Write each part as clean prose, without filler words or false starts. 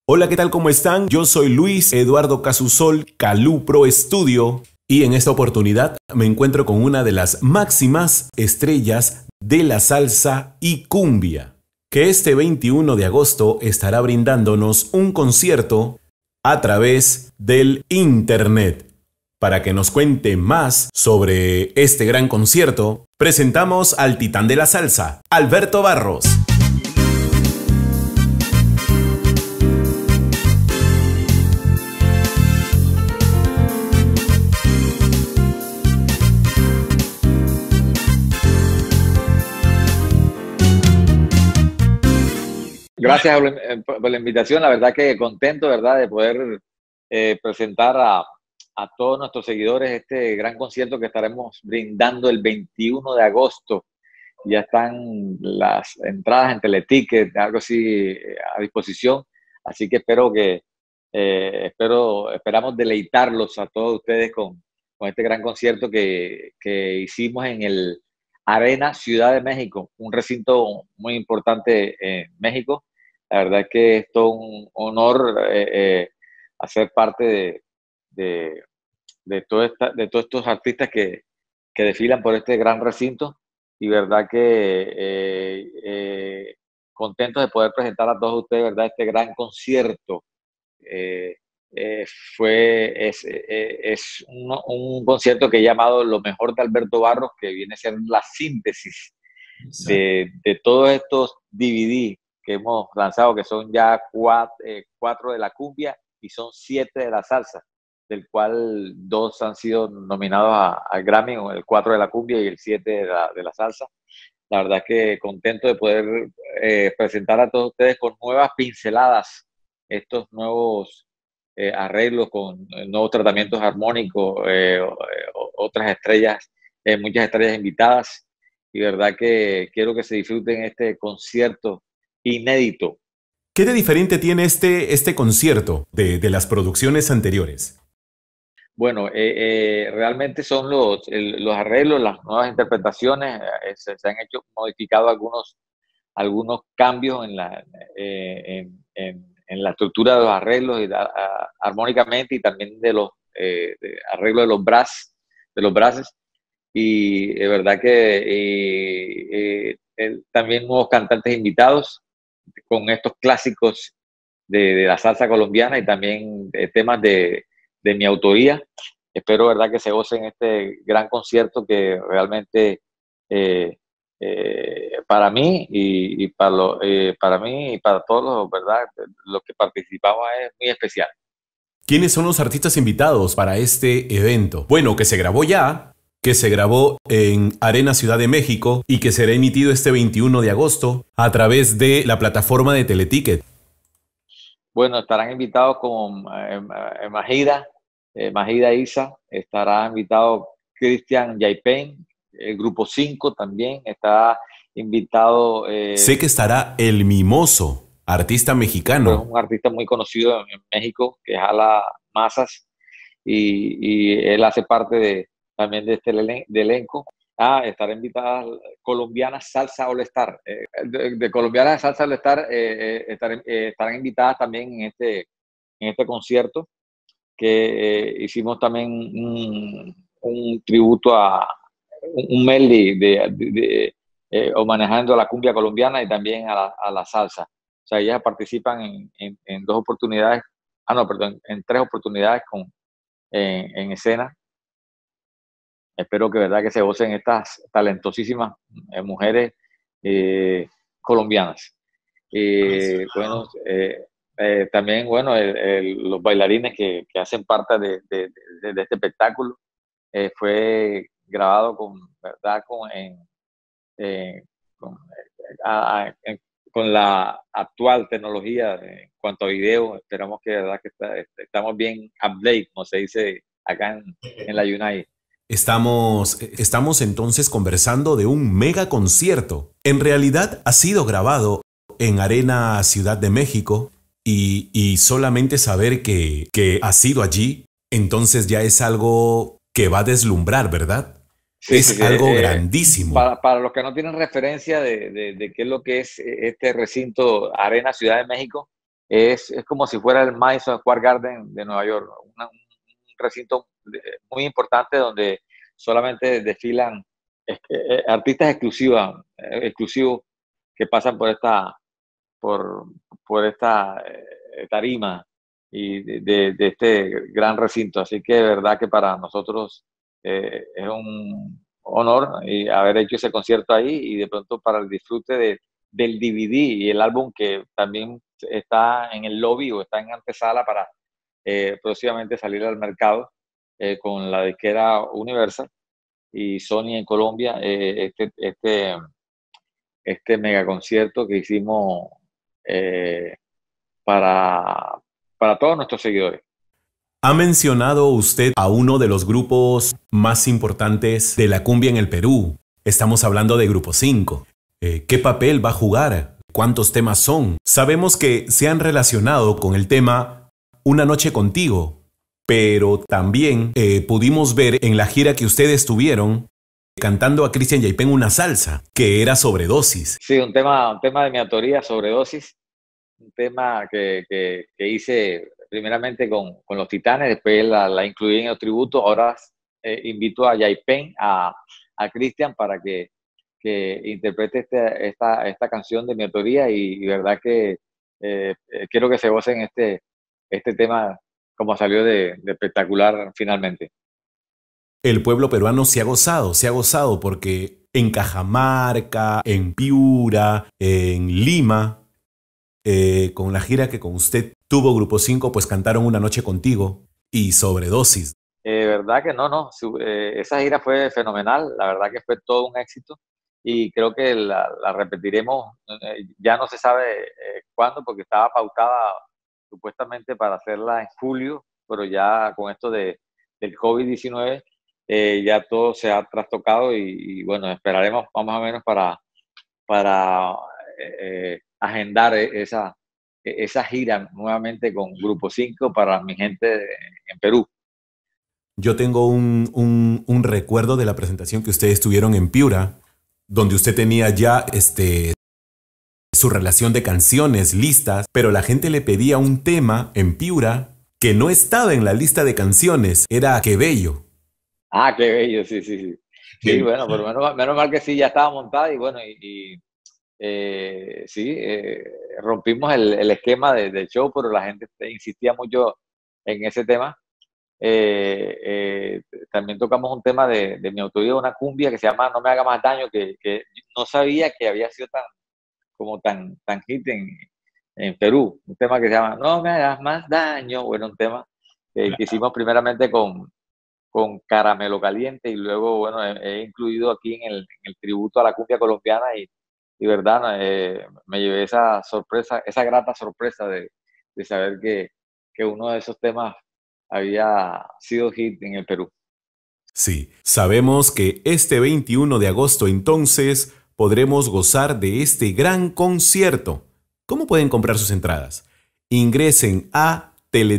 Hola, ¿qué tal? ¿Cómo están? Yo soy Luis Eduardo Casusol, Calú Pro Studio, y en esta oportunidad me encuentro con una de las máximas estrellas de la salsa y cumbia, que este 21 de agosto estará brindándonos un concierto a través del internet. Para que nos cuente más sobre este gran concierto, presentamos al titán de la salsa, Alberto Barros. Gracias por la invitación. La verdad que contento, ¿verdad?, de poder presentar a todos nuestros seguidores este gran concierto que estaremos brindando el 21 de agosto. Ya están las entradas en Teleticket, algo así, a disposición. Así que esperamos deleitarlos a todos ustedes con este gran concierto que hicimos en el Arena Ciudad de México, un recinto muy importante en México. La verdad es que es todo un honor hacer parte de, de todos estos artistas que desfilan por este gran recinto, y verdad que contentos de poder presentar a todos ustedes, ¿verdad?, este gran concierto. Eh, es un concierto que he llamado Lo mejor de Alberto Barros, que viene a ser la síntesis de todos estos DVD que hemos lanzado, que son ya cuatro de la cumbia y son 7 de la salsa, del cual 2 han sido nominados al Grammy, el 4 de la cumbia y el 7 de la salsa. La verdad es que contento de poder presentar a todos ustedes con nuevas pinceladas, estos nuevos arreglos con nuevos tratamientos armónicos, otras estrellas, muchas estrellas invitadas, y verdad que quiero que se disfruten este concierto inédito. ¿Qué de diferente tiene este concierto de las producciones anteriores? Bueno, realmente son los arreglos, las nuevas interpretaciones, se han modificado algunos cambios en la estructura de los arreglos armónicamente, y también de arreglos de los brasses. Y es verdad que también nuevos cantantes invitados con estos clásicos de la salsa colombiana, y también temas de mi autoría. Espero, verdad, que se gocen este gran concierto que realmente eh, para mí para mí y para todos ¿verdad?, los que participamos, es muy especial. ¿Quiénes son los artistas invitados para este evento? Bueno, que se grabó ya, que se grabó en Arena Ciudad de México y que será emitido este 21 de agosto a través de la plataforma de Teleticket. Bueno, estarán invitados como Majida Isa, estará invitado Cristian Yaipen, el Grupo 5 también está invitado. Sé que estará El Mimoso, artista Pues mexicano. un artista muy conocido en México que jala masas, y él hace parte también de este de elenco. Estará invitada colombianas Salsa All Star. De colombianas Salsa All Star estarán invitadas también en este concierto, que hicimos también un tributo un medley manejando a la cumbia colombiana y también a la salsa. O sea, ellas participan en 2 oportunidades, no, perdón, en 3 oportunidades en escena. Espero que, verdad, que se gocen estas talentosísimas mujeres colombianas. Bueno, también, bueno, los bailarines que hacen parte de este espectáculo, fue grabado ¿verdad?, eh, con, con la actual tecnología en cuanto a video. Esperamos que, verdad, que estamos bien update, como se dice acá en la United. Estamos entonces conversando de un mega concierto. En realidad ha sido grabado en Arena Ciudad de México y solamente saber que ha sido allí, entonces ya es algo que va a deslumbrar, ¿verdad? Sí, sí, Es sí. algo grandísimo. Para los que no tienen referencia de qué es lo que es este recinto Arena Ciudad de México, es como si fuera el Madison Square Garden de Nueva York, un recinto muy importante donde solamente desfilan artistas exclusivos que pasan por, por esta tarima y de este gran recinto. Así que de verdad que para nosotros es un honor y haber hecho ese concierto ahí y de pronto para el disfrute del DVD y el álbum que también está en el lobby o está en antesala para próximamente salir al mercado con la disquera Universal y Sony en Colombia, este mega concierto que hicimos eh, para, para todos nuestros seguidores. Ha mencionado usted a uno de los grupos más importantes de la cumbia en el Perú. Estamos hablando de Grupo 5. ¿Qué papel va a jugar? ¿Cuántos temas son? Sabemos que se han relacionado con el tema Una noche contigo, pero también pudimos ver en la gira que ustedes tuvieron cantando a Cristian Yaipen una salsa, que era Sobredosis. Sí, un tema de mi autoría, Sobredosis, un tema que hice primeramente con los Titanes, después la incluí en el tributo, ahora invito a Yaipen, a Cristian para que interprete esta canción de mi autoría y verdad que quiero que se gocen este tema como salió de espectacular finalmente. El pueblo peruano se ha gozado porque en Cajamarca, en Piura, en Lima, con la gira que con usted tuvo Grupo 5, pues cantaron Una noche contigo y Sobredosis. Verdad que no, esa gira fue fenomenal, la verdad que fue todo un éxito y creo que la repetiremos, ya no se sabe cuándo porque estaba pautada supuestamente para hacerla en julio, pero ya con esto del COVID-19 ya todo se ha trastocado y bueno, esperaremos más o menos para agendar esa gira nuevamente con Grupo 5 para mi gente en Perú. Yo tengo un recuerdo de la presentación que ustedes tuvieron en Piura, donde usted tenía ya su relación de canciones listas, pero la gente le pedía un tema en Piura que no estaba en la lista de canciones. Era Qué Bello. Ah, qué bello, sí, sí, sí. Sí, bueno, pero menos mal que sí, ya estaba montada y bueno, sí, rompimos el esquema del show, pero la gente insistía mucho en ese tema. También tocamos un tema de mi autoría, una cumbia que se llama No me haga más daño, que no sabía que había sido tan hit en Perú. Un tema que se llama No me hagas más daño, bueno, un tema que hicimos primeramente con Caramelo Caliente y luego, bueno, he incluido aquí en el tributo a la cumbia colombiana y verdad, me llevé esa sorpresa, esa grata sorpresa de saber que uno de esos temas había sido hit en el Perú. Sí, sabemos que este 21 de agosto entonces podremos gozar de este gran concierto. ¿Cómo pueden comprar sus entradas? Ingresen a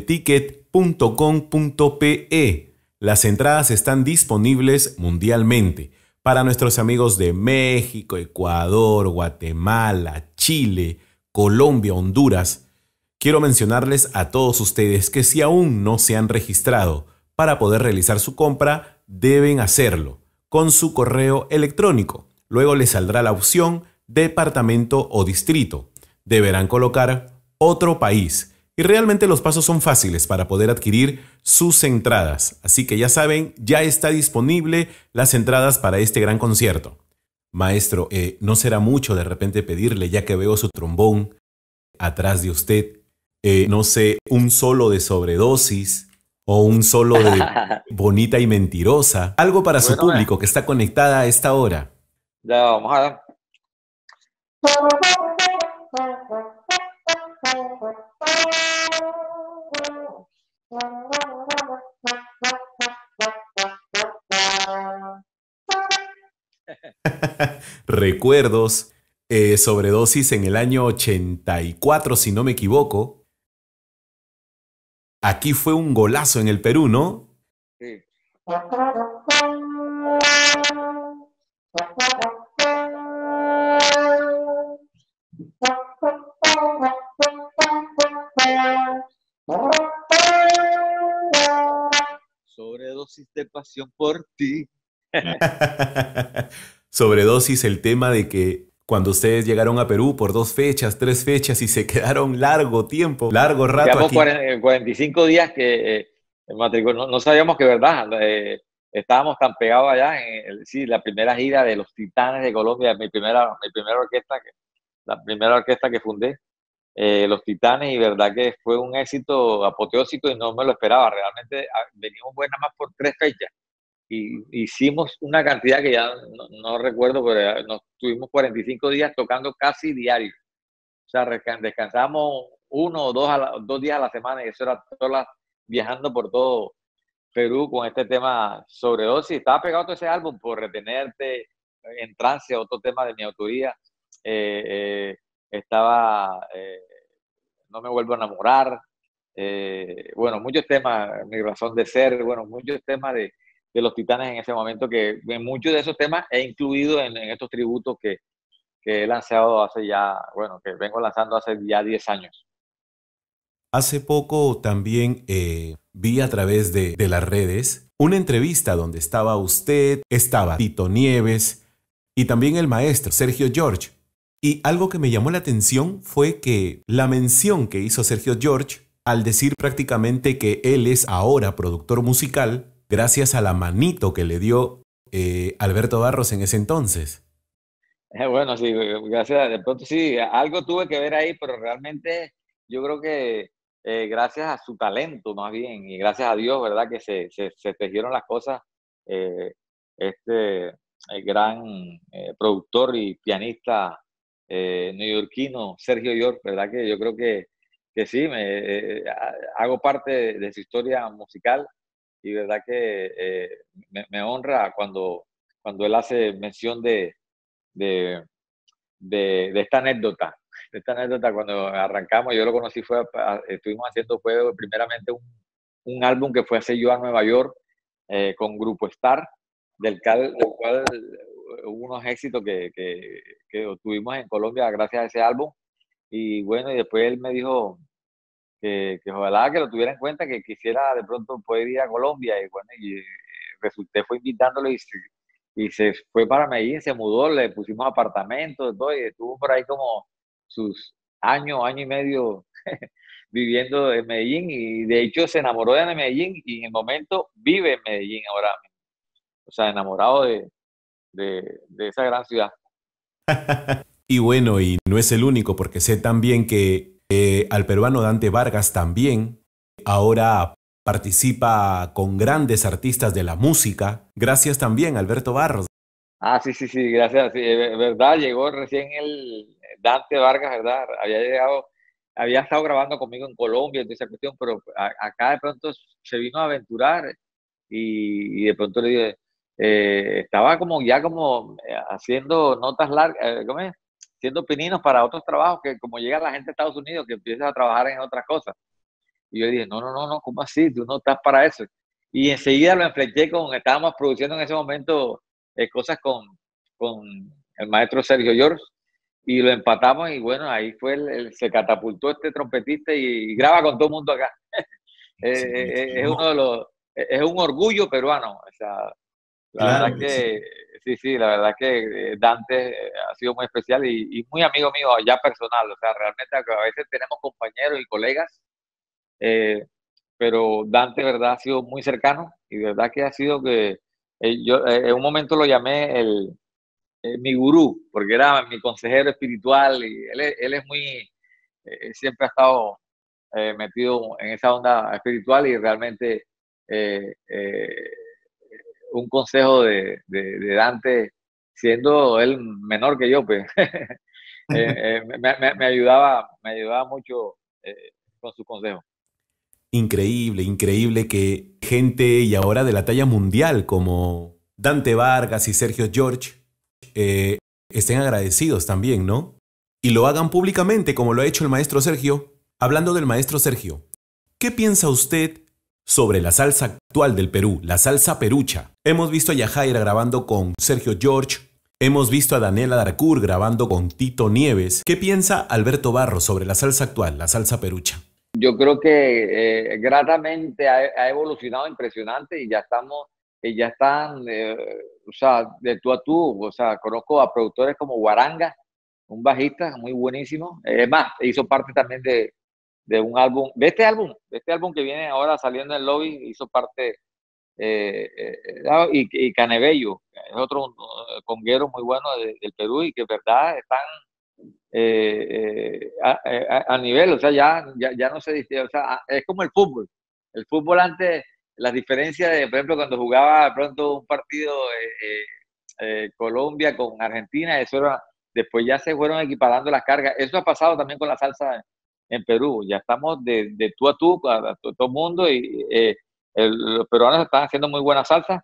teleticket.com.pe. Las entradas están disponibles mundialmente para nuestros amigos de México, Ecuador, Guatemala, Chile, Colombia, Honduras. Quiero mencionarles a todos ustedes que si aún no se han registrado para poder realizar su compra, deben hacerlo con su correo electrónico. Luego les saldrá la opción departamento o distrito. Deberán colocar otro país. Y realmente los pasos son fáciles para poder adquirir sus entradas. Así que ya saben, ya está disponible las entradas para este gran concierto. Maestro, no será mucho de repente pedirle, ya que veo su trombón atrás de usted. No sé, un solo de Sobredosis o un solo de Bonita y Mentirosa. Algo para su Bueno, público que está conectada a esta hora. ya vamos a ver. Recuerdos, Sobredosis en el año 84, si no me equivoco. Aquí fue un golazo en el Perú, ¿no? Sí. Sobredosis de pasión por ti. Sobredosis, el tema de que cuando ustedes llegaron a Perú por 2 fechas, 3 fechas y se quedaron largo tiempo, largo rato Llevamos aquí. 45 días que no sabíamos que verdad, estábamos tan pegados allá. Sí, la primera gira de los Titanes de Colombia, mi primera orquesta, la primera orquesta que fundé, los Titanes, y verdad que fue un éxito apoteósico y no me lo esperaba. Realmente veníamos buenas más por 3 fechas. Y hicimos una cantidad que ya no recuerdo, pero nos tuvimos 45 días tocando casi diario. O sea, descansábamos 1 o 2 días a la semana, y eso era viajando por todo Perú con este tema Sobredosis. Estaba pegado todo ese álbum por Retenerte, En Trance, otro tema de mi autoría. Estaba No me vuelvo a enamorar. Bueno, muchos temas, Mi razón de ser, bueno, muchos temas de los Titanes en ese momento, que en muchos de esos temas he incluido en estos tributos que he lanzado hace ya, bueno, que vengo lanzando hace ya 10 años. Hace poco también vi a través de las redes una entrevista donde estaba usted, estaba Tito Nieves y también el maestro Sergio George. Y algo que me llamó la atención fue que la mención que hizo Sergio George al decir prácticamente que él es ahora productor musical gracias a la manito que le dio Alberto Barros en ese entonces. Bueno, sí, gracias. De pronto sí, algo tuve que ver ahí, pero realmente yo creo que gracias a su talento más bien, y gracias a Dios, ¿verdad? Que se tejieron las cosas. Este gran productor y pianista neoyorquino, Sergio York, ¿verdad? Que yo creo que sí, hago parte de su historia musical, y verdad que me honra cuando él hace mención de, de esta anécdota. De esta anécdota, cuando arrancamos, yo lo conocí, estuvimos haciendo primeramente un álbum que fue a hacer yo a Nueva York con Grupo Star, del cual hubo unos éxitos que obtuvimos en Colombia gracias a ese álbum. Y bueno, y después él me dijo que ojalá que lo tuviera en cuenta, que quisiera de pronto poder ir a Colombia. Y bueno, y fue invitándolo, y se fue para Medellín, se mudó, le pusimos apartamentos, todo, y estuvo por ahí como sus año y medio viviendo en Medellín, y de hecho se enamoró de Medellín, y en el momento vive en Medellín ahora mismo. O sea, enamorado de esa gran ciudad. Y bueno, y no es el único, porque sé también que al peruano Dante Vargas también ahora participa con grandes artistas de la música, gracias también a Alberto Barros. Ah, sí, gracias. Sí, verdad, llegó recién el Dante Vargas, ¿verdad? Había estado grabando conmigo en Colombia, toda esa cuestión, pero acá de pronto se vino a aventurar, y de pronto le dije, estaba haciendo notas largas, ¿cómo es? Haciendo pininos para otros trabajos, que como llega la gente de Estados Unidos, que empieza a trabajar en otras cosas. Y yo dije, no, ¿cómo así? Tú no estás para eso. Y enseguida lo enfleché estábamos produciendo en ese momento cosas con el maestro Sergio George, y lo empatamos, y bueno, ahí se catapultó este trompetista, y graba con todo el mundo acá. Es uno de los, es un orgullo peruano. O sea, la Claro verdad que sí. sí, la verdad que Dante ha sido muy especial, y muy amigo mío ya personal. O sea, realmente a veces tenemos compañeros y colegas, pero Dante, verdad, ha sido muy cercano, y verdad que ha sido que yo en un momento lo llamé mi gurú, porque era mi consejero espiritual, y él es muy, siempre ha estado metido en esa onda espiritual, y realmente un consejo de Dante, siendo él menor que yo, pues, me ayudaba mucho con sus consejos. Increíble, increíble que gente y ahora de la talla mundial como Dante Vargas y Sergio George estén agradecidos también, ¿no? Y lo hagan públicamente como lo ha hecho el maestro Sergio. Hablando del maestro Sergio, ¿qué piensa usted sobre la salsa actual del Perú, la salsa perucha? Hemos visto a Yajaira grabando con Sergio George, Hemos visto a Daniela Darcourt grabando con Tito Nieves. ¿Qué piensa Alberto Barros sobre la salsa actual, la salsa perucha? Yo creo que gratamente ha evolucionado impresionante y ya están, o sea, de tú a tú. O sea, conozco a productores como Guaranga, un bajista muy buenísimo. Es más, hizo parte también de un álbum, de este álbum que viene ahora saliendo en el lobby, hizo parte, y Canebello, es otro conguero muy bueno del Perú y que, verdad, están a nivel, o sea, ya no se dice, o sea, es como el fútbol. El fútbol antes, las diferencias de, por ejemplo, cuando jugaba de pronto un partido Colombia con Argentina, eso era, después ya se fueron equiparando las cargas. Eso ha pasado también con la salsa en Perú. Ya estamos de tú a tú, a todo el mundo, y los peruanos están haciendo muy buena salsa.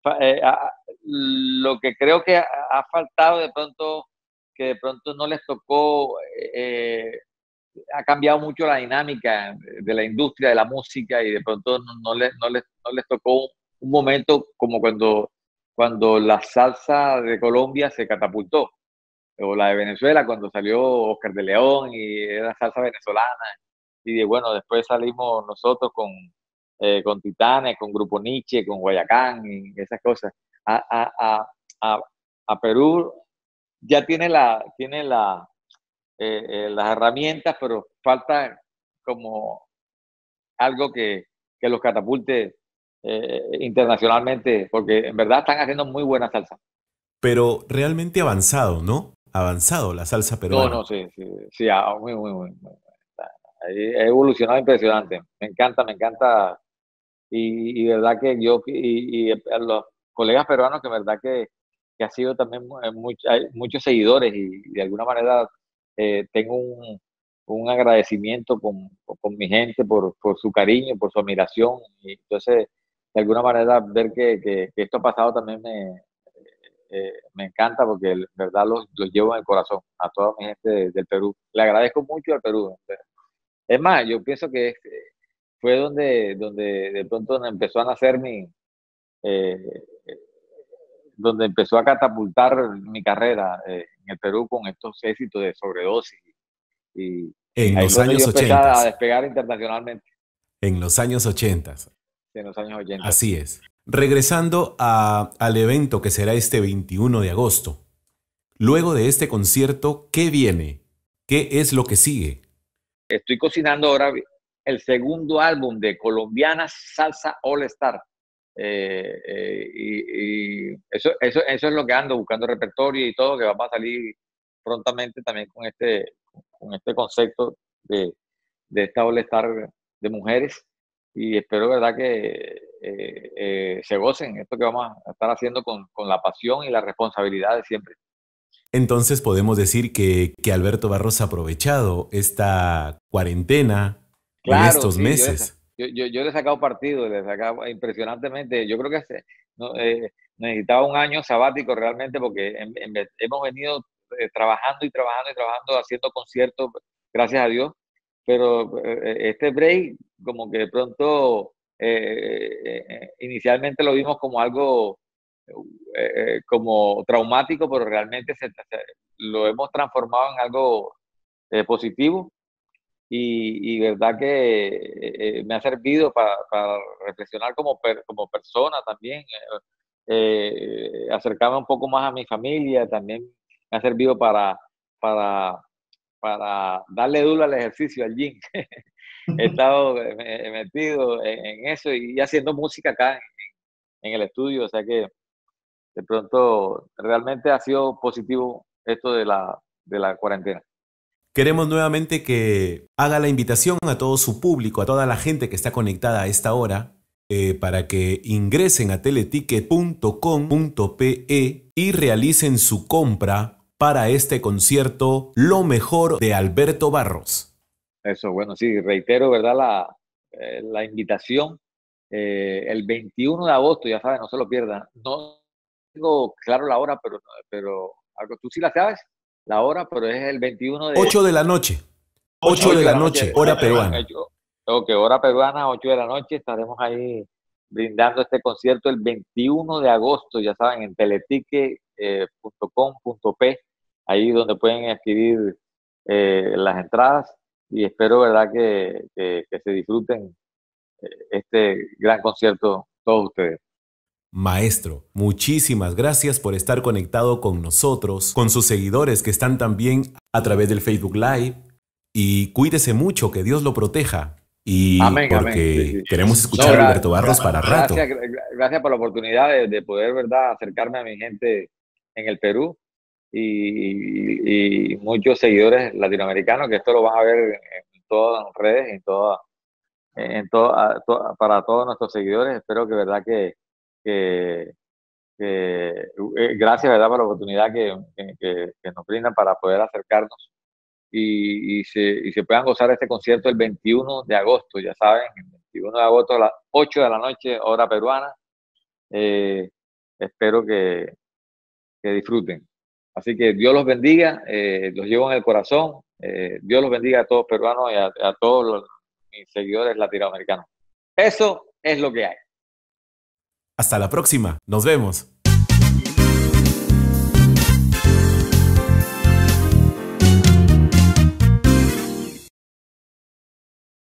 Lo que creo que ha faltado de pronto, que de pronto no les tocó, ha cambiado mucho la dinámica de la industria de la música y de pronto no les tocó un momento como cuando la salsa de Colombia se catapultó, o la de Venezuela cuando salió Oscar de León y era salsa venezolana, y bueno, después salimos nosotros con Titanes, con Grupo Nietzsche, con Guayacán y esas cosas. A, a Perú ya tiene las herramientas, pero falta como algo que los catapulte internacionalmente, porque en verdad están haciendo muy buena salsa. Pero realmente avanzado, ¿no? Avanzado la salsa No, peruana. no, sí, sí, sí, muy. Ha evolucionado impresionante. Me encanta. Y verdad que y a los colegas peruanos, que verdad que ha sido también hay muchos seguidores y de alguna manera tengo un agradecimiento con mi gente por su cariño, por su admiración. Y entonces, de alguna manera, ver que esto ha pasado también me encanta porque en verdad los llevo en el corazón a toda mi gente del Perú. Le agradezco mucho al Perú. Es más, yo pienso que fue donde de pronto empezó a nacer eh, donde empezó a catapultar mi carrera en el Perú con estos éxitos de Sobredosis. Y En ahí los fue donde yo años empecé 80. a despegar internacionalmente En los años 80. en los años 80. Así es. Regresando al evento que será este 21 de agosto. Luego de este concierto, ¿qué viene? ¿Qué es lo que sigue? Estoy cocinando ahora el segundo álbum de Colombiana Salsa All Star. Y eso es lo que ando buscando, repertorio y todo, que vamos a salir prontamente también con este concepto de esta All Star de mujeres. Y espero, verdad, que se gocen esto que vamos a estar haciendo con la pasión y la responsabilidad de siempre. Entonces podemos decir que Alberto Barros ha aprovechado esta cuarentena en Claro, estos sí, meses. yo le he sacado partido, le he sacado impresionantemente. Yo creo que no, necesitaba un año sabático realmente porque hemos venido trabajando y trabajando y trabajando, haciendo conciertos, gracias a Dios, pero este break como que de pronto inicialmente lo vimos como algo como traumático, pero realmente lo hemos transformado en algo positivo y verdad que me ha servido para reflexionar como persona también, acercarme un poco más a mi familia, también me ha servido para, para darle duro al ejercicio, al gym. He estado metido en eso y haciendo música acá en el estudio, o sea que de pronto realmente ha sido positivo esto de la cuarentena. Queremos nuevamente que haga la invitación a todo su público, a toda la gente que está conectada a esta hora, para que ingresen a teleticket.com.pe y realicen su compra para este concierto Lo mejor de Alberto Barros. Eso, bueno, sí, reitero, ¿verdad? La invitación el 21 de agosto, ya sabes, no se lo pierdan. No tengo claro la hora, pero algo, tú sí la sabes, la hora, pero es el 21 de 8 de la noche, 8 8 de de la la noche. noche, hora peruana. Ok, hora peruana, 8 de la noche, estaremos ahí brindando este concierto el 21 de agosto, ya saben, en Teletique, ticketmaster.com.p, ahí donde pueden adquirir las entradas, y espero, ¿verdad?, que se disfruten este gran concierto todos ustedes. Maestro, muchísimas gracias por estar conectado con nosotros, con sus seguidores que están también a través del Facebook Live. Y cuídese mucho, que Dios lo proteja. Y Amén, porque amén. Sí, sí. queremos escuchar a Alberto Barros para rato. Gracias por la oportunidad de poder, ¿verdad?, acercarme a mi gente en el Perú y muchos seguidores latinoamericanos que esto lo van a ver en todas las redes, para todos nuestros seguidores. Espero que, ¿verdad?, que gracias, ¿verdad?, por la oportunidad que nos brindan para poder acercarnos y se puedan gozar este concierto el 21 de agosto, ya saben, el 21 de agosto a las 8 de la noche, hora peruana. Espero que disfruten. Así que Dios los bendiga, los llevo en el corazón. Dios los bendiga a todos peruanos y a todos mis seguidores latinoamericanos. Eso es lo que hay. Hasta la próxima. Nos vemos.